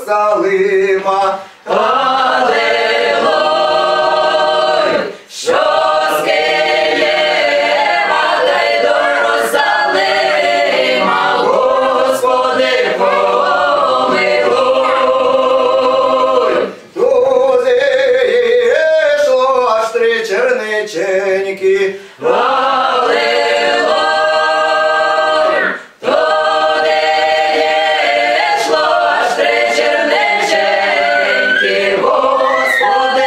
Єрусалима. Алілуй, що з Києва та й до Єрусалима, Господи, помилуй. Туди йшло аж 3 черниченьки. Алілуй, туди йшло аж 3 черниченьки, Господи,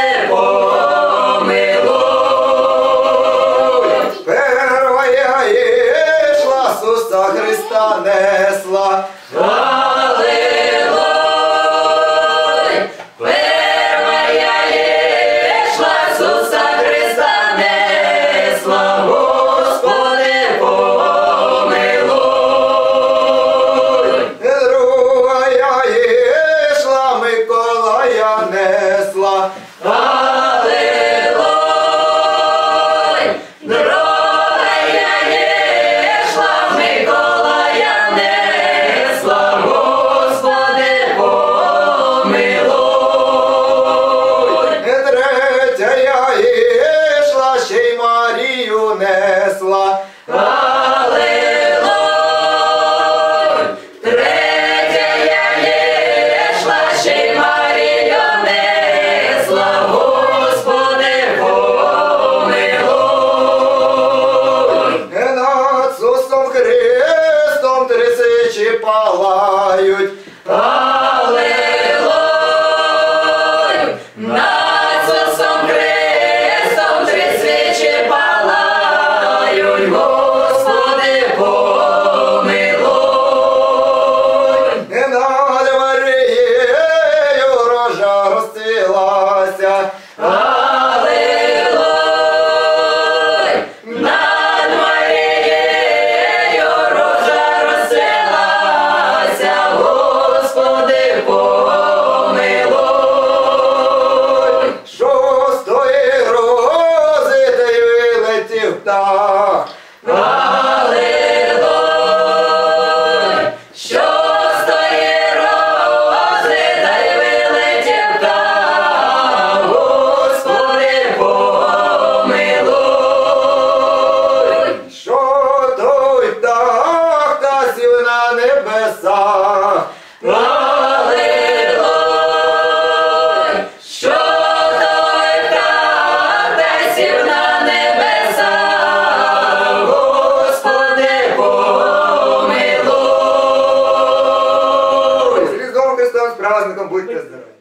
помилуй. Первая йшла, Ісуса Христа несла. Алілуй, первая йшла, Ісуса Христа несла, Господи, помилуй. Другая йшла, Миколая несла. Алілуй, другая йшла, Миколая несла, Господи, помилуй. Третя йшла, ще й Марію несла. Алілуй, третя йшла, ще й Марію несла, Господи, помилуй. Над Ісусом Христом 3 свічі палають. Алілуй, над Ісусом Христом 3 свічі палають, Господи, помилуй. Над Марією рожа розцвілася. Алілуй, над Марією рожа розцвілася, Господи, помилуй. 6-ї рози та й вилетів птах. Алілуй, що стої рози, та й вилетів птах, Господи, помилуй. Що той птах та сів на небесах. Алілуй, що той птах та сів на небеса, Господи, помилуй. З Різдвом Христом, з праздником, будьте здорові!